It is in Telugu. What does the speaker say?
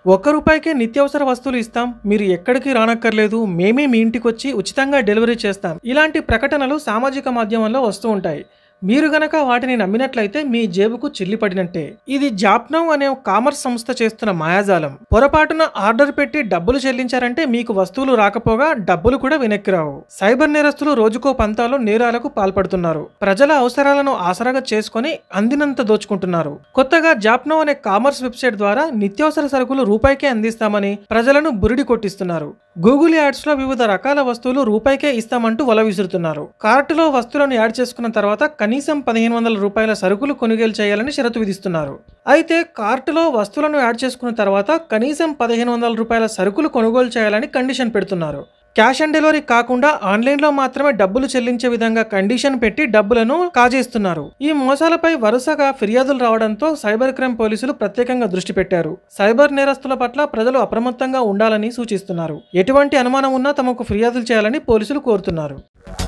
₹1 నిత్యావసర వస్తువులు ఇస్తాం, మీరు ఎక్కడికి రానక్కర్లేదు, మేమే మీ ఇంటికొచ్చి ఉచితంగా డెలివరీ చేస్తాం. ఇలాంటి ప్రకటనలు సామాజిక మాధ్యమంలో వస్తూ ఉంటాయి. మీరు గనక వాటిని నమ్మినట్లయితే మీ జేబుకు చిల్లి పడినట్టే. ఇది జాప్నౌ అనే కామర్స్ సంస్థ చేస్తున్న మాయాజాలం. పొరపాటున ఆర్డర్ పెట్టి డబ్బులు చెల్లించారంటే మీకు వస్తువులు రాకపోగా డబ్బులు కూడా వెనక్కి రావు. సైబర్ నేరస్తులు రోజుకో పంతాలో నేరాలకు పాల్పడుతున్నారు. ప్రజల అవసరాలను ఆసరాగా చేసుకుని అందినంత దోచుకుంటున్నారు. కొత్తగా జాప్నౌ అనే కామర్స్ వెబ్సైట్ ద్వారా నిత్యావసర సరుకులు ₹1కే అందిస్తామని ప్రజలను బురిడి కొట్టిస్తున్నారు. గూగుల్ యాడ్స్ లో వివిధ రకాల వస్తువులు ₹1కే ఇస్తామంటూ వల విసురుతున్నారు. కార్టులో వస్తువులను యాడ్ చేసుకున్న తర్వాత కనీసం ₹1500 సరుకులు కొనుగోలు చేయాలని షరతు విధిస్తున్నారు. అయితే కార్టులో వస్తువులను యాడ్ చేసుకున్న తర్వాత కనీసం ₹1500 సరుకులు కొనుగోలు చేయాలని కండిషన్ పెడుతున్నారు. క్యాష్ ఆన్ డెలివరీ కాకుండా ఆన్లైన్లో మాత్రమే డబ్బులు చెల్లించే విధంగా కండిషన్ పెట్టి డబ్బులను కాజేస్తున్నారు. ఈ మోసాలపై వరుసగా ఫిర్యాదులు రావడంతో సైబర్ క్రైమ్ పోలీసులు ప్రత్యేకంగా దృష్టి పెట్టారు. సైబర్ నేరస్తుల పట్ల ప్రజలు అప్రమత్తంగా ఉండాలని సూచిస్తున్నారు. ఎటువంటి అనుమానం ఉన్నా తమకు ఫిర్యాదులు చేయాలని పోలీసులు కోరుతున్నారు.